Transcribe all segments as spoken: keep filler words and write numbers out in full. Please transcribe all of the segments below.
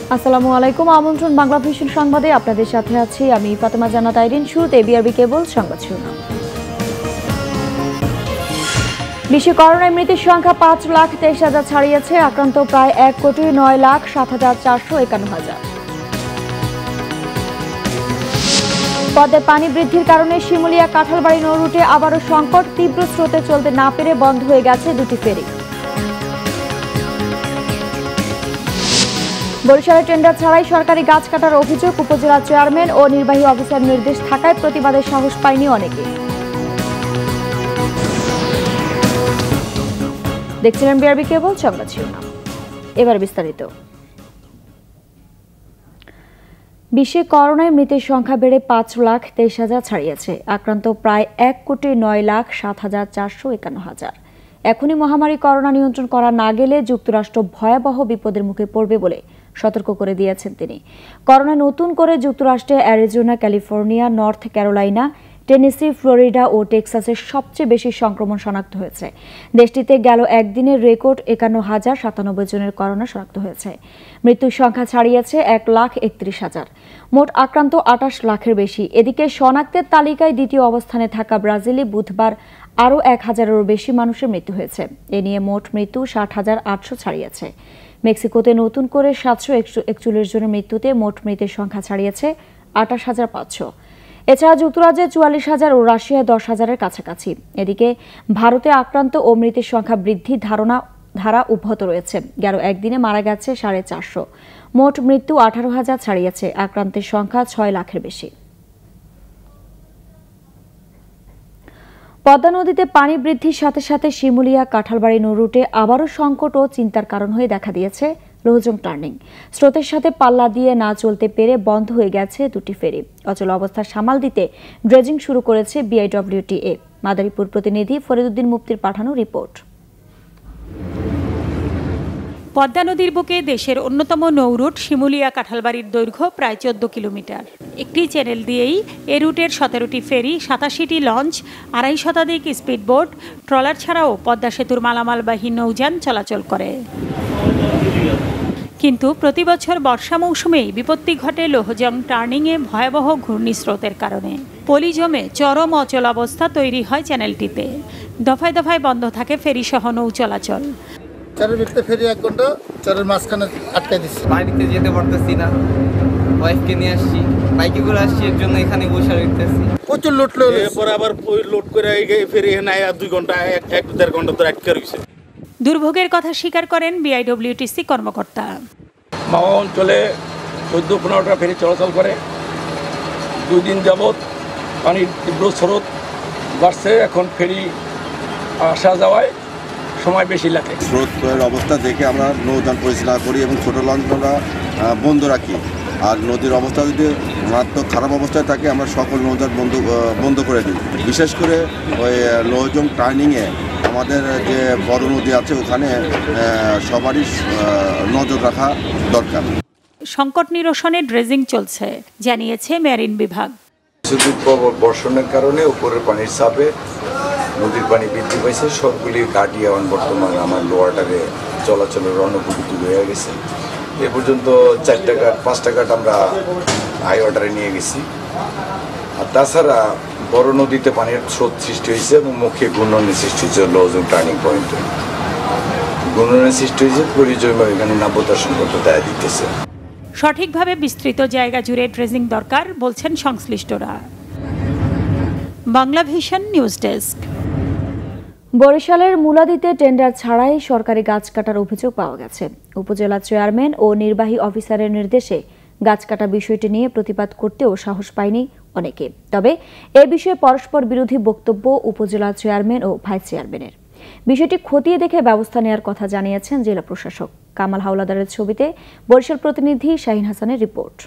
আসসালামু আলাইকুম। আমন্ত্রণ বাংলা ভিশন সংবাদে আপনাদের সাথে আছি আমি ফাতেমা জান্নাত আইরিন। শুরুতে বিআরবি কেবল সংবাদ শিরোনাম। বিশ্বে করোনায় মৃতের সংখ্যা পাঁচ লাখ তেইশ হাজার ছাড়িয়েছে। আক্রান্ত প্রায় এক কোটি নয় লাখ সাত হাজার চারশো একান্ন হাজার। পদ্মায় পানি বৃদ্ধির কারণে শিমুলিয়া কাঁঠালবাড়ি নৌ রুটে আবারও সংকট। তীব্র স্রোতে চলতে না পেরে বন্ধ হয়ে গেছে দুটি ফেরি। বরিশালে টেন্ডার ছাড়াই সরকারি গাছ কাটার অভিযোগ। উপজেলা চেয়ারম্যান ও নির্বাহী অফিসার নির্দেশ থাকায় প্রতিবাদের সাহস পায়নি অনেকে। দেখছিলেন বিআরবি কেবল সংবাদ শিরোনাম। এবার বিস্তারিত। বিশ্বে করোনায় মৃতের সংখ্যা বেড়ে পাঁচ লাখ তেইশ হাজার ছাড়িয়েছে। আক্রান্ত প্রায় এক কোটি নয় লাখ সাত হাজার চারশো একান্ন হাজার। এখনই মহামারী করোনা নিয়ন্ত্রণ করা না গেলে যুক্তরাষ্ট্র ভয়াবহ বিপদের মুখে পড়বে বলে সতর্ক করে দিয়েছেন তিনি। করোনা নতুন করে যুক্তরাষ্ট্রে Arizona, California, North Carolina, Tennessee, Florida ও টেক্সাসের সবচেয়ে বেশি সংক্রমণ শনাক্ত হয়েছে। দেশটিতে গেল একদিনের রেকর্ড একান্ন হাজার সাতানব্বই জনের করোনা শনাক্ত হয়েছে। মৃত্যুর সংখ্যা ছাড়িয়েছে এক লাখ একত্রিশ হাজার। মোট আক্রান্ত আটাশ লাখের বেশি। এদিকে শনাক্তের তালিকায় দ্বিতীয় অবস্থানে থাকা ব্রাজিলে বুধবার আরও এক হাজারেরও বেশি মানুষের মৃত্যু হয়েছে। এ নিয়ে মোট মৃত্যু ষাট হাজার আটশো ছাড়িয়েছে। মেক্সিকোতে নতুন করে সাতশো একচল্লিশ জনের মৃত্যুতে মোট মৃতের সংখ্যা ছাড়িয়েছে আটাশ হাজার পাঁচশো। এছাড়া যুক্তরাজ্যে চুয়াল্লিশ হাজার ও রাশিয়ায় দশ হাজারের কাছাকাছি। এদিকে ভারতে আক্রান্ত ও মৃতের সংখ্যা বৃদ্ধির ধারণা ধারা অব্যাহত রয়েছে। গেল একদিনে মারা গেছে সাড়ে চারশো। মোট মৃত্যু আঠারো হাজার ছাড়িয়েছে। আক্রান্তের সংখ্যা ছয় লাখের বেশি। পদ্মা নদীতে পানি বৃদ্ধির সাথে সাথে শিমুলিয়া কাঁঠালবাড়ি নৌ রুটে আবারও সংকট ও চিন্তার কারণ হয়ে দেখা দিয়েছে লোহজং টার্নিং। স্রোতের সাথে পাল্লা দিয়ে না চলতে পেরে বন্ধ হয়ে গেছে দুটি ফেরি। অচল অবস্থা সামাল দিতে ড্রেজিং শুরু করেছে বিআইডব্লিউটিএ। মাদারীপুর প্রতিনিধি ফরিদুদ্দিন মুফতির পাঠানো রিপোর্ট। পদ্মা নদীর বুকে দেশের অন্যতম নৌরুট শিমুলিয়া কাঁঠালবাড়ির দৈর্ঘ্য প্রায় চোদ্দ কিলোমিটার। একটি চ্যানেল দিয়েই এ রুটের সতেরোটি ফেরি, সাতাশিটি লঞ্চ, আড়াই শতাধিক স্পিডবোট, ট্রলার ছাড়াও পদ্মা সেতুর মালামালবাহী নৌযান চলাচল করে। কিন্তু প্রতি বছর বর্ষা মৌসুমেই বিপত্তি ঘটে লোহজং টার্নিংয়ে ভয়াবহ ঘূর্ণিস্রোতের কারণে। পলি জমে চরম অচল অবস্থা তৈরি হয় চ্যানেলটিতে। দফায় দফায় বন্ধ থাকে ফেরিসহ নৌ চলাচল। চারের ভিতরে ফেরি এক ঘন্টা চারের মাঝখানে আটকে দিচ্ছি। বাড়িতে যেতে পারতেছি না, ওয়াইফকে নিয়ে আসছি, বাইকে করে আসছি, এর জন্য এখানে বসে রইতেছি। প্রচুর লোড লইলে পরে আবার ওই লোড করে ফেরি নাই আর দুই ঘন্টা এক দেড় ঘন্টা ধরে আটকে রয়েছে। দুর্ভোগের কথা স্বীকার করেন বিআইডব্লিউটিসি কর্মকর্তা। মাওয়া অঞ্চলে চোদ্দ পনেরোটা ফেরি চলাচল করে। দুই দিন যাবৎ পানির তীব্র স্রোত বাড়ছে। এখন ফেরি আসা যাওয়ায় সময় বেশি লাগে। স্রোতের অবস্থা দেখে আমরা নৌযান পরিচালনা করি এবং ছোটো লঞ্চটা বন্ধ রাখি। আর নদীর অবস্থা যদি মারাত্মক খারাপ অবস্থায় থাকে আমরা সকল নৌযান বন্ধ বন্ধ করে দিই। বিশেষ করে ওই লোহজং টার্নিংয়ে আমাদের যে বড় নদী আছে ওখানে সবারই নজর রাখা দরকার। সংকট নিরসনে ড্রেজিং চলছে জানিয়েছে মেরিন বিভাগ। বর্ষণের কারণে উপরের পানির চাপে নদীর পানি বৃদ্ধি পাইছে। সবগুলি গাড়ি এখন বর্তমানে আমার লোয়ারটারে চলাচলের অনুপযোগী হয়ে গেছে। এ পর্যন্ত চার টাকা পাঁচ টাকা আমরা হাই ওয়াটারে নিয়ে গেছি। আর তাছাড়া বড় নদীতে পানির স্রোত সৃষ্টি হয়েছে এবং মুখে ঘূর্ণনের সৃষ্টি হয়েছে। লোহজং টার্নিং পয়েন্টে ঘূর্ণনের সৃষ্টি হয়েছে। পরিচয় এখানে নাব্যতার সংকট দেখা দিতেছে। সঠিকভাবে বিস্তৃত জায়গা জুড়ে ড্রেজিং দরকার বলছেন সংশ্লিষ্টরা। Bangla vision news desk. বরিশালের মুলাদিতে টেন্ডার ছাড়াই সরকারি গাছ কাটার অভিযোগ পাওয়া গেছে। উপজেলা চেয়ারম্যান ও নির্বাহী অফিসারের নির্দেশে গাছ কাটা বিষয়টি নিয়ে প্রতিবাদ করতেও সাহস পায়নি অনেকে। তবে এ বিষয়ে পরস্পর বিরোধী বক্তব্য উপজেলা চেয়ারম্যান ও ভাইস চেয়ারম্যানের। বিষয়টি খতিয়ে দেখে ব্যবস্থা নেওয়ার কথা জানিয়েছেন জেলা প্রশাসক। কামাল হাওলাদারের ছবিতে বরিশাল প্রতিনিধি শাহিন হাসানের রিপোর্ট।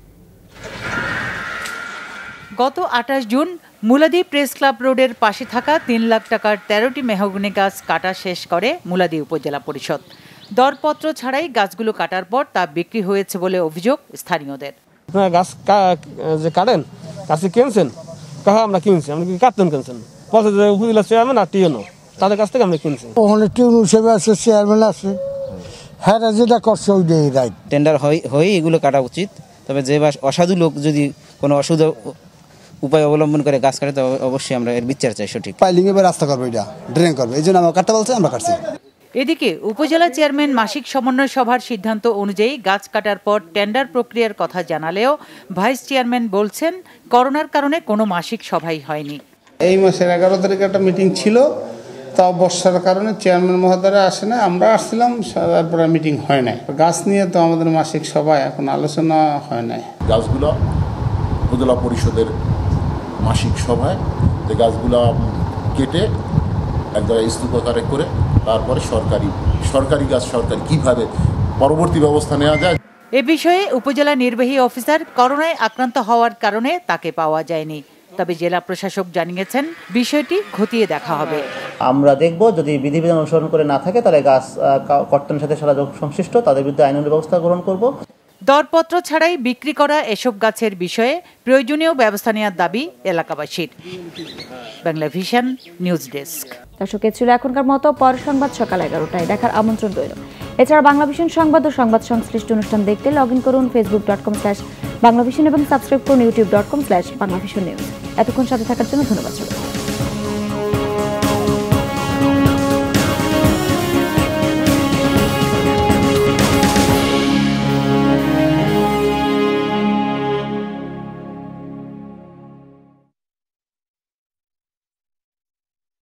গত আঠাশ জুন মুলাদি প্রেস ক্লাব রোডের পাশে থাকা তিন লাখ টাকার তেরোটি মেহগনি গাছ কাটা শেষ করে মুলাদি উপজেলা পরিষদ। দরপত্র ছাড়াই গাছগুলো কাটার পর তা বিক্রি হয়েছে বলে অভিযোগ স্থানীয়দের। গাছ যে কাটেন গাছ কিনছেন, কাহা আমরা কিনছি, আমরা কি কাটতেন কিনছেন উপজেলা চেয়ারম্যান আর টিএনও তাদের কাছ থেকে আমরা কিনছি। ওখানে টিউন হিসেবে আছে, চেয়ারম্যান আছে, হ্যাঁ যেটা করছে ওইটাই রাইট। টেন্ডার হয়ে এগুলো কাটা উচিত, তবে যে বা অসাধু লোক যদি কোনো অসাধু উপায় অবলম্বন করে গাছ কাটে তবে অবশ্যই আমরা এর বিচার চাই সঠিক। পাইলিং এবার রাস্তা করবো, এটা ড্রেন করবো, এই জন্য আমরা কাটতে বলছে, আমরা কাটছি। এদিকে উপজেলা চেয়ারম্যান মাসিক সমন্বয় সভার সিদ্ধান্ত অনুযায়ী গাছ কাটার পর টেন্ডার প্রক্রিয়ার কথা জানালেও ভাইস চেয়ারম্যান বলছেন করোনার কারণে কোনো মাসিক সভাই হয়নি। এই মাসের এগারো তারিখে একটা মিটিং ছিল, তাও বর্ষার কারণে চেয়ারম্যান মহোদয়রা আসে না, আমরা আসছিলাম, তারপরে মিটিং হয় নাই। গাছ নিয়ে তো আমাদের মাসিক সভায় এখন আলোচনা হয় নাই। গাছগুলো উপজেলা পরিষদের মাসিক সভায় যে গাছগুলো কেটে এক জায়গায় স্তূপাকারে করে তারপরে সরকারি সরকারি গাছ সরকারি কিভাবে পরবর্তী ব্যবস্থা নেওয়া যায়। এ বিষয়ে উপজেলা নির্বাহী অফিসার করোনায় আক্রান্ত হওয়ার কারণে তাকে পাওয়া যায়নি, তবে জেলা প্রশাসক জানিয়েছেন বিষয়টি খতিয়ে দেখা হবে। আমরা দেখব যদি বিধিবিধান অনুসরণ করে না থাকে তাহলে গাছ কর্তনের সাথে সারা সংশ্লিষ্ট তাদের বিরুদ্ধে আইনানুগ ব্যবস্থা গ্রহণ করব। দরপত্র ছাড়াই বিক্রি করা এসব গাছের বিষয়ে প্রয়োজনীয় ব্যবস্থা নেওয়ার দাবি এলাকাবাসীর। Bangla vision news desk. দর্শক, ছিল এখনকার মতো পর সংবাদ সকাল এগারোটায় দেখার আমন্ত্রণ রইল। এছাড়া বাংলা ভিশন সংবাদ ও সংবাদ সংশ্লিষ্ট অনুষ্ঠান দেখতে লগ ইন করুন Facebook dot com slash Bangla vision এবং সাবস্ক্রাইব করুন YouTube dot com slash Bangla vision news. এতক্ষণ সাথে থাকার জন্য ধন্যবাদ।